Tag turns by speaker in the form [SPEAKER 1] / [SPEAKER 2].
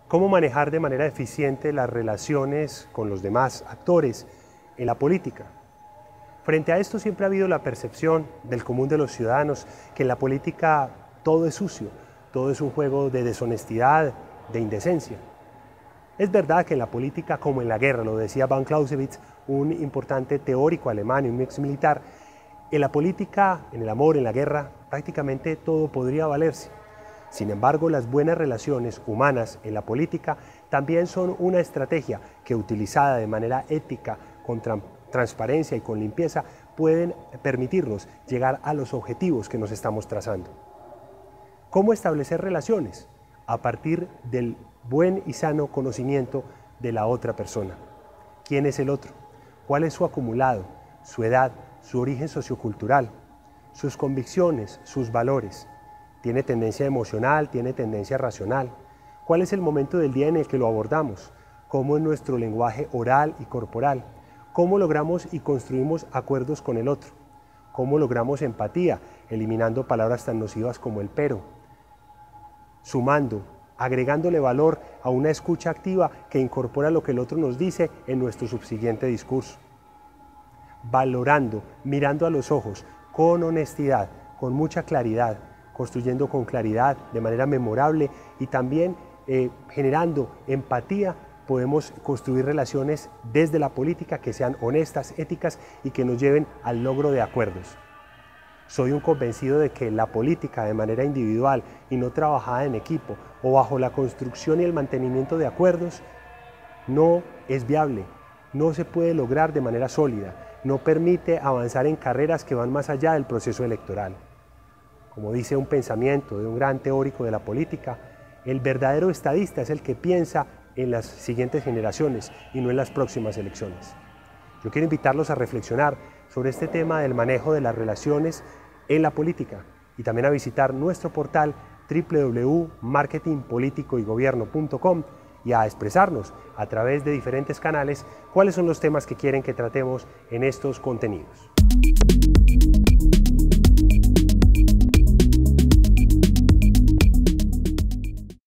[SPEAKER 1] cómo manejar de manera eficiente las relaciones con los demás actores en la política. Frente a esto siempre ha habido la percepción del común de los ciudadanos que en la política todo es sucio, todo es un juego de deshonestidad, de indecencia. Es verdad que en la política, como en la guerra, lo decía von Clausewitz, un importante teórico alemán y un ex militar, en la política, en el amor, en la guerra, prácticamente todo podría valerse. Sin embargo, las buenas relaciones humanas en la política también son una estrategia que, utilizada de manera ética, con transparencia y con limpieza, pueden permitirnos llegar a los objetivos que nos estamos trazando. ¿Cómo establecer relaciones? A partir del buen y sano conocimiento de la otra persona. ¿Quién es el otro? ¿Cuál es su acumulado, su edad, su origen sociocultural, sus convicciones, sus valores? ¿Tiene tendencia emocional? ¿Tiene tendencia racional? ¿Cuál es el momento del día en el que lo abordamos? ¿Cómo es nuestro lenguaje oral y corporal? ¿Cómo logramos y construimos acuerdos con el otro? ¿Cómo logramos empatía, eliminando palabras tan nocivas como el pero? Sumando, agregándole valor a una escucha activa que incorpora lo que el otro nos dice en nuestro subsiguiente discurso. Valorando, mirando a los ojos, con honestidad, con mucha claridad, construyendo con claridad, de manera memorable y también generando empatía, podemos construir relaciones desde la política que sean honestas, éticas y que nos lleven al logro de acuerdos. Soy un convencido de que la política de manera individual y no trabajada en equipo o bajo la construcción y el mantenimiento de acuerdos no es viable, no se puede lograr de manera sólida, no permite avanzar en carreras que van más allá del proceso electoral. Como dice un pensamiento de un gran teórico de la política, el verdadero estadista es el que piensa en las siguientes generaciones y no en las próximas elecciones. Yo quiero invitarlos a reflexionar sobre este tema del manejo de las relaciones en la política y también a visitar nuestro portal www.marketingpoliticoygobierno.com y a expresarnos a través de diferentes canales cuáles son los temas que quieren que tratemos en estos contenidos.